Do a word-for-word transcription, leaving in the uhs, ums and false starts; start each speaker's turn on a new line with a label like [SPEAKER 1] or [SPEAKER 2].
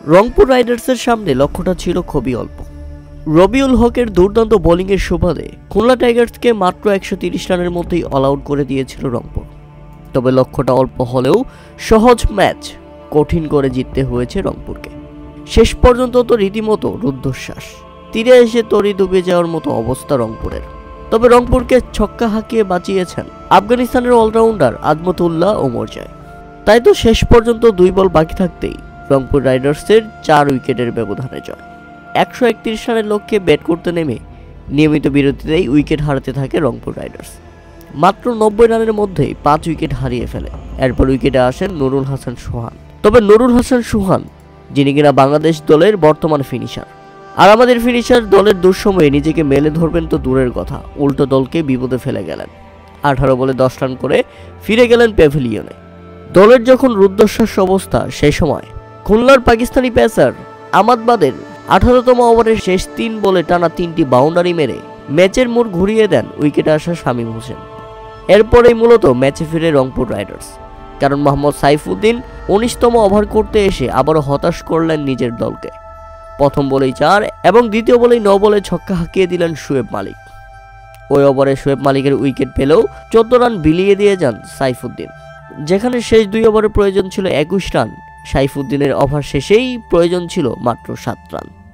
[SPEAKER 1] রংপুর রাইডার্সের সামনে লক্ষ্যটা ছিল খুবই অল্প। রবিউল হকের দুর্দান্ত বোলিংয়ের সুবাদে খুলনা টাইগার্সকে মাত্র একশো তিরিশ রানের মধ্যেই অল আউট করে দিয়েছিল রংপুর। তবে লক্ষ্যটা অল্প হলেও সহজ ম্যাচ কঠিন করে জিততে হয়েছে রংপুরকে। শেষ পর্যন্ত তো রীতিমতো রুদ্ধশ্বাস, তীরে এসে তরি ডুবে যাওয়ার মতো অবস্থা রংপুরের। তবে রংপুরকে ছক্কা হাঁকিয়ে বাঁচিয়েছেন আফগানিস্তানের অলরাউন্ডার আজমতুল্লাহ ওমরজাই। তাই তো শেষ পর্যন্ত দুই বল বাকি থাকতেই রংপুর রাইডার্সের চার উইকেটের ব্যবধানে জয়। একশো একত্রিশ রানের লক্ষ্যে ব্যাট করতে নেমে নিয়মিত বিরতিতেই উইকেট হারাতে থাকে রংপুর রাইডার্স। মাত্র নব্বই রানের মধ্যেই পাঁচ উইকেট হারিয়ে ফেলে। এরপর উইকেটে আসেন নুরুল হাসান সোহান। তবে নুরুল হাসান সোহান যিনি কিনা বাংলাদেশ দলের বর্তমান ফিনিশার, আর আমাদের ফিনিশার দলের দুঃসময়ে নিজেকে মেলে ধরবেন তো দূরের কথা, উল্টো দলকে বিপদে ফেলে গেলেন। আঠারো বলে দশ রান করে ফিরে গেলেন প্যাভিলিয়নে। দলের যখন রুদ্ধশ্বাস অবস্থা, সেই সময় খুলনার পাকিস্তানি পেসার আমাদবাদের আঠারোতম ওভারের শেষ তিন বলে টানা তিনটি বাউন্ডারি মেরে ম্যাচের মোড় ঘুরিয়ে দেন উইকেটে আসা শামীম হোসেন। এরপরেই মূলত ম্যাচে ফিরে রংপুর রাইডার্স, কারণ মোহাম্মদ সাইফুদ্দিন উনিশতম ওভার করতে এসে আবারও হতাশ করলেন নিজের দলকে। প্রথম বলেই চার এবং দ্বিতীয় বলেই ন বলে ছক্কা হাঁকিয়ে দিলেন শোয়েব মালিক। ওই ওভারে শোয়েব মালিকের উইকেট পেলেও চোদ্দ রান বিলিয়ে দিয়ে যান সাইফুদ্দিন। যেখানে শেষ দুই ওভারে প্রয়োজন ছিল একুশ রান, সাইফুদ্দিনের ওভার শেষেই প্রয়োজন ছিল মাত্র সাত রান।